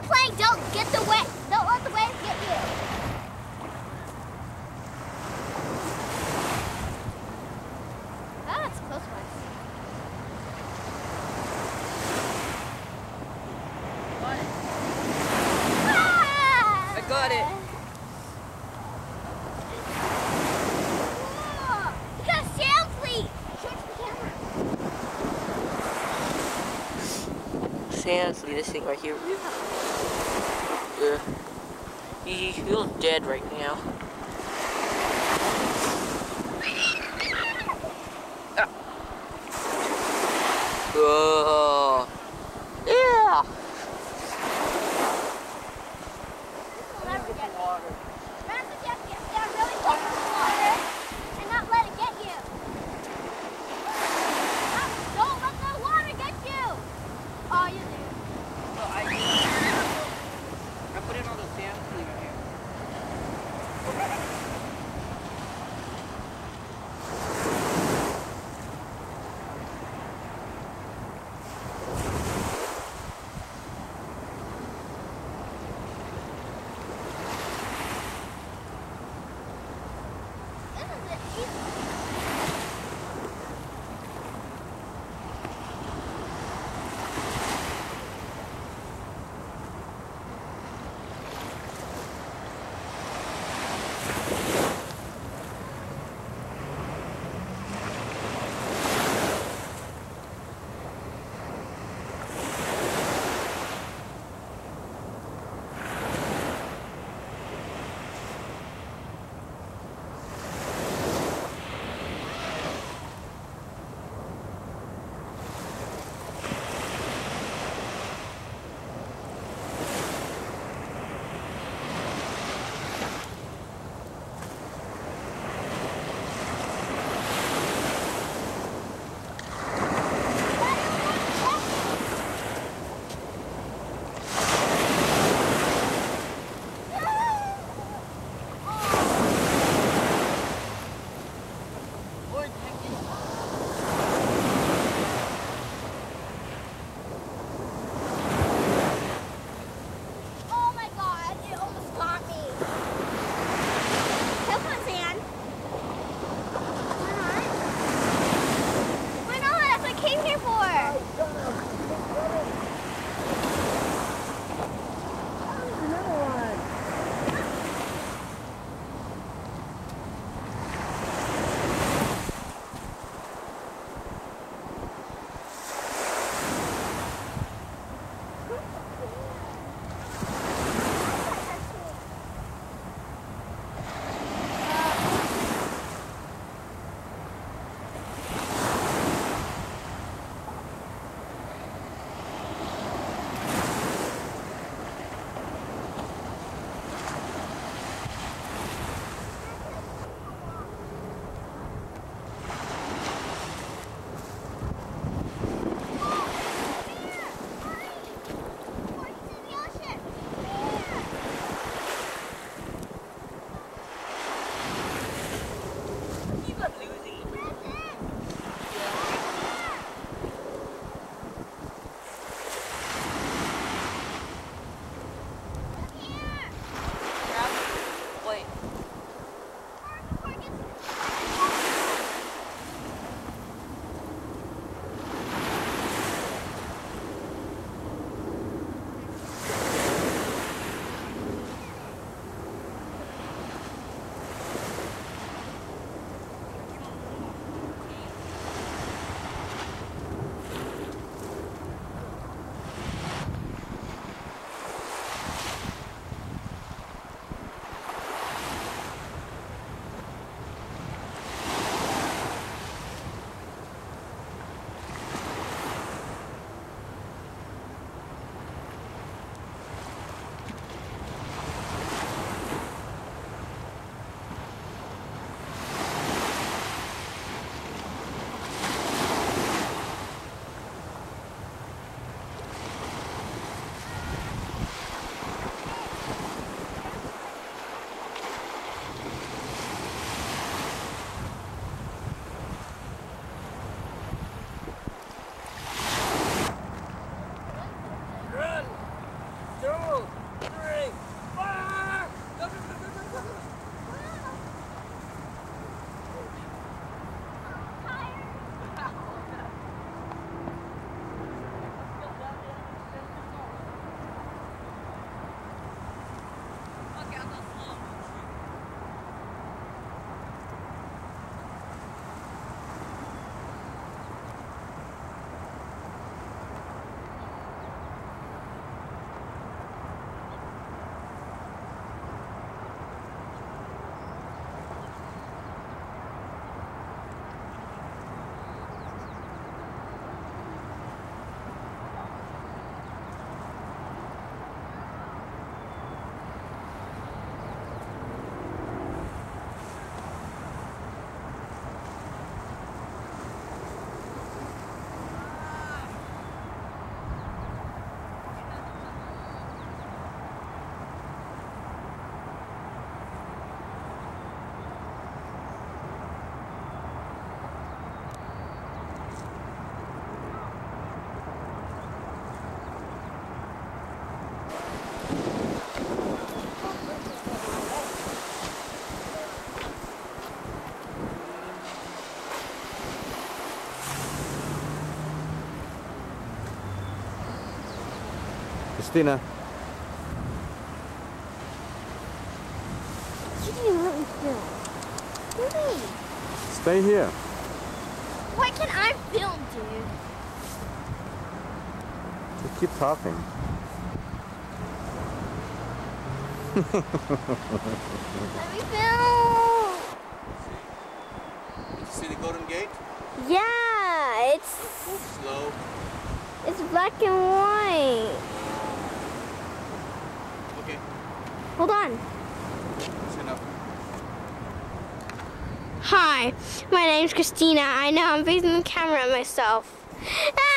playing, don't get the wave. Don't let the waves get you. That's a close one. What? Ah! I got it. Whoa. You got a sail fleet. Show it to the camera. Seriously, this thing right here. He feels dead right now. Oh, yeah. We'll never get water. Francis, you have to get down really close to the water and not let it get you. Don't let the water get you. Oh, you do. I put in all the sand sleeve here. Christina. You didn't let me film. Really? Stay here. Why can't I film, dude? Just keep talking. Let me film. Did you see the Golden Gate? Yeah, it's Slow. it's black and white. Okay. Hold on. That's enough. Hi, my name's Christina. I know I'm facing the camera at myself. Ah!